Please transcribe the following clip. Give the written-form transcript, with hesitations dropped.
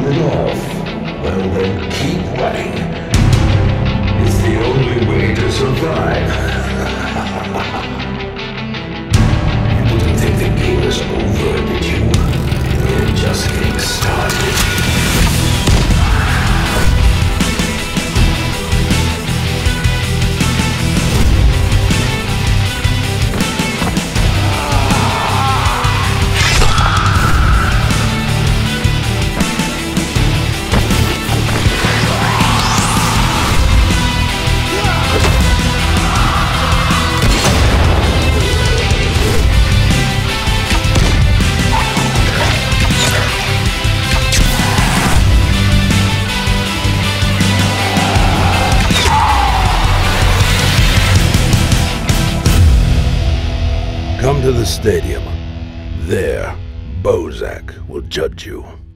it off, well then keep running. It's the only way to survive. You didn't think the game was over, did you? We're just getting started. Come to the stadium. There, Bozak will judge you.